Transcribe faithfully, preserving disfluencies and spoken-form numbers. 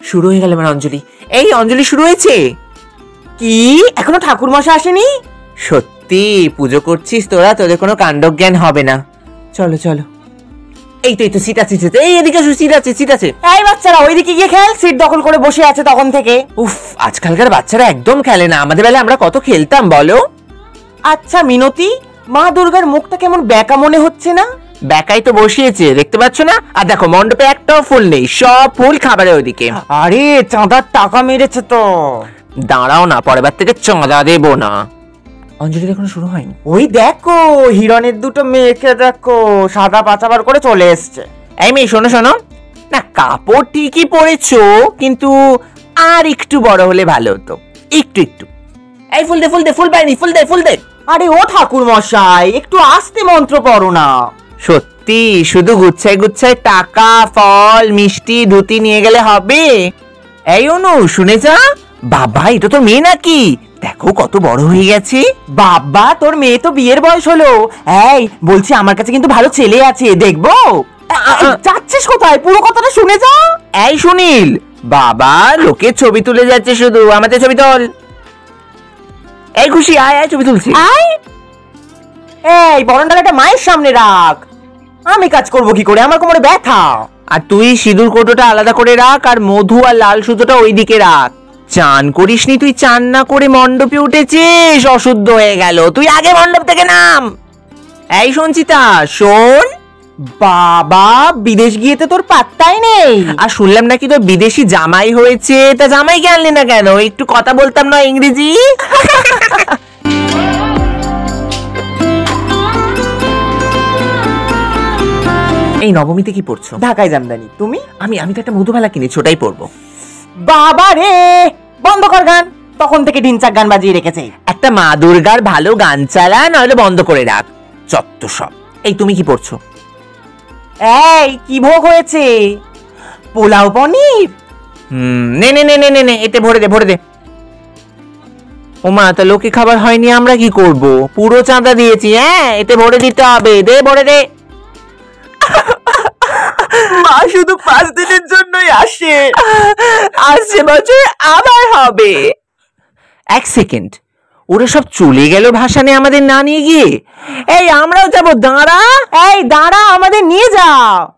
শুরু হয়ে গেল আমার অঞ্জলি। এই অঞ্জলি শুরু হয়েছে। কি এখনো ঠাকুর মশাই আসেনি? সত্যি পুজো করছিস তোরা, তোদের কোনো কাণ্ডজ্ঞান হবে না। চলো চলো। এই তো এই তো সিট আছে, এই এদিকে সিট আছে সিট আছে। এই বাচ্চারা ওইদিকে গিয়ে খেল, সিট দখল করে বসে আছে তখন থেকে। উফ, আজকালকার বাচ্চারা একদম খেলে না, আমাদের বেলায় আমরা কত খেলতাম বলো। আচ্ছা মিনতি, মা দুর্গার মুখটা কেমন ব্যাকা মনে হচ্ছে না? ব্যাকাই তো বসিয়েছে, দেখতে পাচ্ছ না? আর দেখো মণ্ডপে একটাও ফুল নেই, সব ফুল খাবারের ওইদিকে। আরে চাঁদার টাকা মেরেছে তো। দাঁড়াও না, পরের বার থেকে চাঁদা দেবো না। অঞ্জলি এখনো শুরু হয়নি। ওই দেখো হিরণের দুটো মেয়েকে দেখো, সাদা পাচাবার করে চলে এসছে। এই মেয়ে শোনো শোনো না, কাপড় ঠিকই পরেছো কিন্তু আর একটু বড় হলে ভালো হতো, একটু একটু। এই ফুল দে ফুল দে, ফুল পাইনি, ফুল দে ফুল দে। আরে ও ঠাকুর মশাই একটু আস্তে মন্ত্র পড়ো না। সত্যি শুধু গুচ্ছায় গুচ্ছায় টাকা ফল মিষ্টি ধুতি নিয়ে গেলে হবে? এই অনু শুনে যা, বাবা এটা তো মেয়ে নাকি, দেখো কত বড় হয়ে গেছে। বাবা তোর মেয়ে তো বিয়ের বয়স হলো। এই বলছি আমার কাছে কিন্তু ভালো ছেলে আছে, দেখবো? যাচ্ছিস কোথায়, পুরো কথাটা শুনে যা। এই সুনীল, বাবা লোকের ছবি তুলে যাচ্ছে শুধু, আমাদের ছবি তোল। এই খুশি আয় আয়, ছবি তুলছি আয়। এই বরণডালাটা মায়ের সামনে রাখ, আমি কাজ করবো কি করে, আমার কোমরে ব্যথা। আর তুই সিঁদুর কোটোটা আলাদা করে রাখ, আর মধু আর লাল সুতোটা ওইদিকে রাখ। চান করিসনি তুই, চান না করে মণ্ডপে উঠেছিস, অশুদ্ধ হয়ে গেল, তুই আগে মণ্ডপ থেকে নাম। এই সঞ্চিতা শোন, বাবা বিদেশ গিয়েতে তোর পাত্তাই নেই। আর শুনলাম নাকি তোর বিদেশি জামাই হয়েছে, তা জামাইকে আনলি না কেন? একটু কথা বলতাম না ইংরেজি। এই নবমীতে কি পড়ছো? ঢাকায় জামদানি। তুমি? আমি আমি তো একটা মধুবালা কিনেছি, ওটাই পড়বো। বাবা রে বন্ধ কর গান, তখন থেকে ঢিনচাক গান বাজিয়ে রেখেছে। একটা মা দুর্গার ভালো গান চালা, নইলে বন্ধ করে রাখ, চত্ব সব। এই তুমি কি পড়ছো? এই কি ভোগ হয়েছে? পোলাও পনির? হুম নে নে নে নে নে নে, এতে ভরে দে ভরে দে। ও মা, তা লোকে খাবার হয়নি, আমরা কি করব? পুরো চাঁদা দিয়েছি, হ্যাঁ এতে ভরে দিতে হবে, দে ভরে দে। মা শুধু পাঁচ দিনের জন্যই আসে, আসছে বছর আবার হবে। এক সেকেন্ড, ওরা সব চলে গেল ভাসানে আমাদের না নিয়ে গিয়ে? এই আমরাও যাবো, দাঁড়া। এই দাঁড়া, আমাদের নিয়ে যা।